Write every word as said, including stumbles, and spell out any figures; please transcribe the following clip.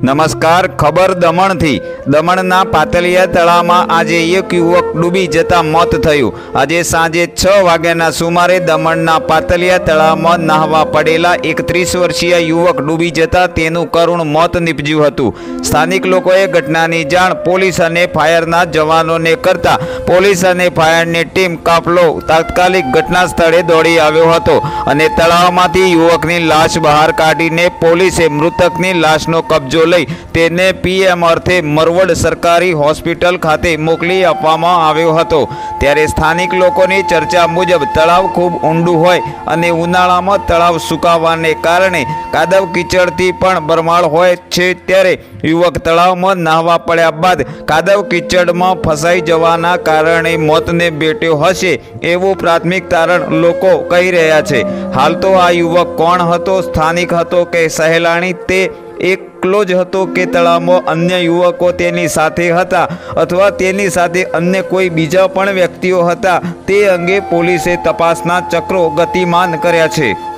નમસ્કાર. ખબર દમણથી. દમણના પાતલિયા તળાવમાં આજે એક યુવક ડૂબી જતા મોત થયું. આજે સાંજે છ વાગ્યાના સુમારે દમણના પાતલિયા તળાવમાં નહાવા પડેલા એકત્રીસ વર્ષીય યુવક ડૂબી જતા તેનું કરુણ મોત નીપજ્યું હતું. સ્થાનિક લોકોએ ઘટનાની જાણ પોલીસ અને ફાયરના જવાનોને કરતા પોલીસ અને ફાયરની ટીમ કાફલો તાત્કાલિક ઘટના સ્થળે દોડી આવ્યો હતો અને તળાવમાંથી યુવકની લાશ બહાર કાઢીને પોલીસે મૃતકની લાશનો કબજો લઈ તેને પીએમ અર્થે મરવડ સરકારી હોસ્પિટલ ખાતે મોકલી આપવામાં આવ્યો હતો. ત્યારે સ્થાનિક લોકોની ચર્ચા મુજબ તળાવ ખૂબ ઊંડું હોય અને ઉનાળામાં તળાવ સુકાવાને કારણે કાદવ કીચડથી પણ બરમાળ હોય છે. ત્યારે યુવક તળાવમાં નહાવા પડ્યા બાદ કાદવ કીચડમાં ફસાઈ જવાના કારણે મોતને ભેટ્યો હશે એવું પ્રાથમિક તારણ લોકો કહી રહ્યા છે. હાલ તો આ યુવક કોણ હતો, સ્થાનિક હતો કે સહેલાણી, તે એકલો જ હતો કે તળાવમાં અન્ય યુવકો તેની સાથે હતા અથવા તેની સાથે અન્ય કોઈ બીજા પણ વ્યક્તિઓ હતા, તે અંગે પોલીસે તપાસના ચક્રો ગતિમાન કર્યા છે.